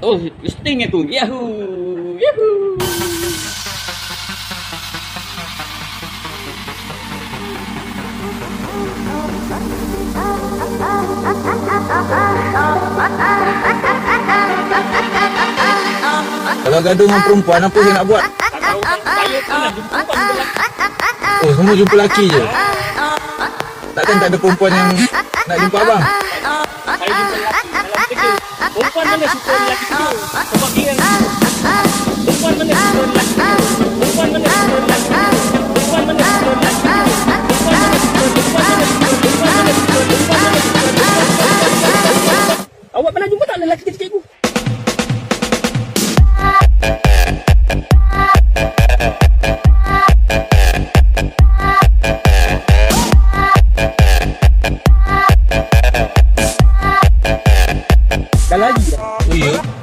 Oh, sting aku. Yahoo! Yahoo! Kalau gaduh dengan perempuan, apa saya nak buat? Tak tahu, saya pernah jumpa perempuan. Oh, semua jumpa lelaki je? Takkan tak ada perempuan yang nak jumpa abang? Saya jumpa lelaki dalam kerja. Perempuan mana suka lelaki kerja? Sebab dia perempuan mana suka lelaki kerja? Perempuan mana suka lelaki kerja? Perempuan mana suka lelaki kerja? Perempuan mana suka? Perempuan mana suka? Perempuan mana suka? Perempuan mana suka? Awak pernah jumpa tak lelaki kerja cikgu? Dah lagi dah. Oh ya?